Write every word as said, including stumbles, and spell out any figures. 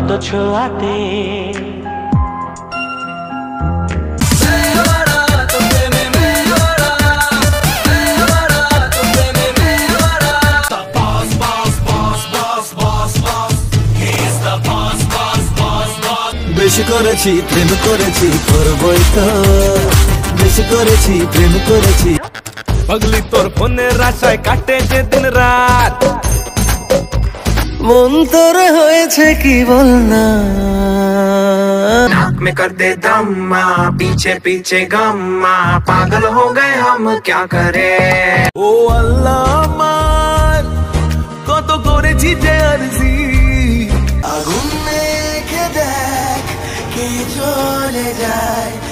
রক্ত ছোঁয়াতে। বেশি করেছি প্রেম করেছি করবই তো, বেশি করেছি প্রেম করেছি। পাগলি তোর ফোনের আশায় কাটে যে দিন রাত, মন তোর হয়েছে কি বল না। नाक में कर दे दम्मा, पीछे पीछे गम्मा, पागल हो गए हम क्या करें। ও আল্লাহ আমার কত করেছি যে আরজি। আগুন মেখে দেখ কে চলে যায়।